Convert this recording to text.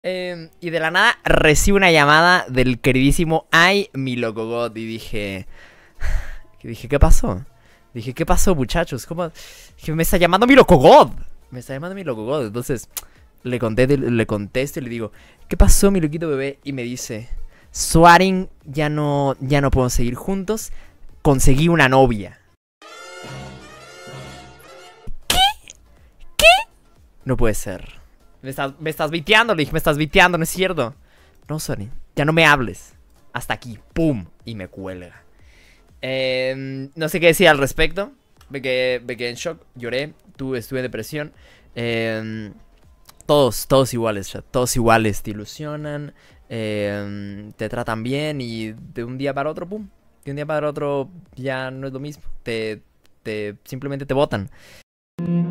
Y de la nada recibo una llamada del queridísimo Ay, mi loco God. Y dije, ¿qué pasó? Dije, ¿qué pasó, muchachos? ¿Cómo? Dije, me está llamando mi loco God. Me está llamando mi loco God. Entonces le contesto y le digo, ¿qué pasó, mi loquito bebé? Y me dice, Swarin, ya no podemos seguir juntos. Conseguí una novia. No puede ser. Me estás viteando, le dije, me estás viteando, no es cierto. No, Swarin, ya no me hables. Hasta aquí, pum. Y me cuelga. No sé qué decir al respecto. Me quedé en shock, lloré, estuve en depresión. Todos iguales, chat. Todos iguales, te ilusionan, te tratan bien y de un día para otro, pum. De un día para otro ya no es lo mismo. Simplemente te botan.